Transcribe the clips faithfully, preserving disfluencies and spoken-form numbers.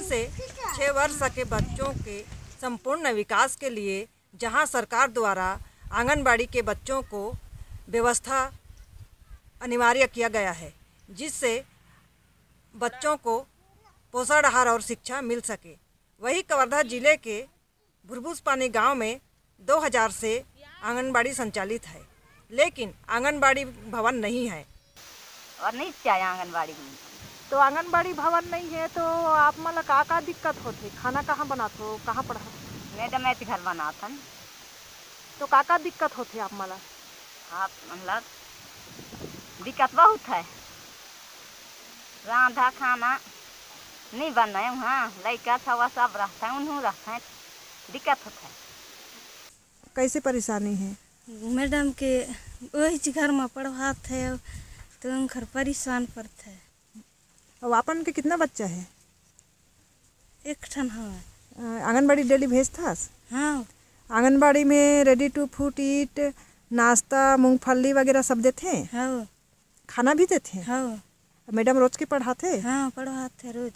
से छः वर्ष के बच्चों के संपूर्ण विकास के लिए जहां सरकार द्वारा आंगनबाड़ी के बच्चों को व्यवस्था अनिवार्य किया गया है, जिससे बच्चों को पोषण आहार और शिक्षा मिल सके। वही कवर्धा जिले के भुरभुसपानी गांव में दो हज़ार से आंगनबाड़ी संचालित है, लेकिन आंगनबाड़ी भवन नहीं है और नहीं चाहिए आंगनबाड़ी में। तो आंगनबाड़ी भवन नहीं है तो आप मतलब का का दिक्कत होती? खाना कहाँ बनाते हो, कहाँ पढ़ा? मैडम मैं घर बनाता तो का का दिक्कत होती आप मतलब? आप मतलब दिक्कत बहुत है, रांधा खाना नहीं बन रहे वहाँ लड़का छवा सब रहता है, उन्होंने रहता है, दिक्कत होता है। कैसे परेशानी है? मैडम के वही घर में पढ़वाते है तो घर परेशान पड़ता है। और आपन के कितना बच्चा है? एक ठन है। आंगनबाड़ी डेली भेजता? हाँ। आंगनबाड़ी में रेडी टू फूड ईट नाश्ता मूंगफली वगैरह सब देते हैं? हाँ। खाना भी देते हैं? हाँ। मैडम रोज के पढ़ाते? हाँ पढ़वाते रोज।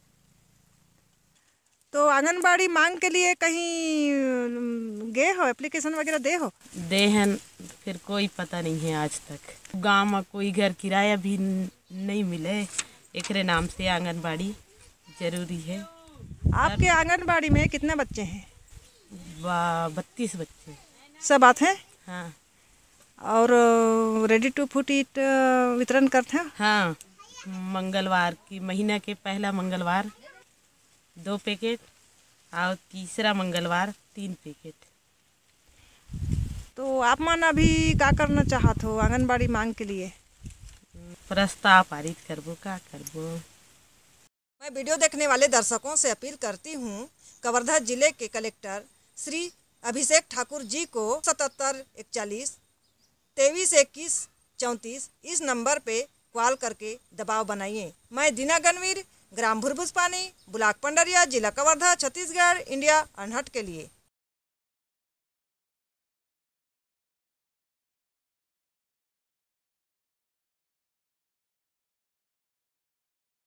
तो आंगनबाड़ी मांग के लिए कहीं गए हो, एप्लीकेशन वगैरह दे हो? दे हैं, फिर कोई पता नहीं है आज तक। गांव में कोई घर किराया भी नहीं मिले, एकरे नाम से आंगनबाड़ी जरूरी है। आपके आंगनबाड़ी में कितने बच्चे हैं? बत्तीस बच्चे सब आते हैं? हाँ। और रेडी टू फूड ईट वितरण करते हैं? हाँ, मंगलवार की महीना के पहला मंगलवार दो पैकेट और तीसरा मंगलवार तीन पैकेट। तो आप मन अभी क्या करना चाहते हो आंगनबाड़ी मांग के लिए? प्रस्ताव पारित करबो, का करबो। मैं वीडियो देखने वाले दर्शकों से अपील करती हूँ, कवर्धा जिले के कलेक्टर श्री अभिषेक ठाकुर जी को सतहत्तर इकतालीस तेईस इक्कीस चौंतीस इस नंबर पे कॉल करके दबाव बनाइए। मैं दीना गणवीर, ग्राम भुरभुसपानी, ब्लॉक पंडरिया, जिला कवर्धा, छत्तीसगढ़, इंडिया अनहट के लिए।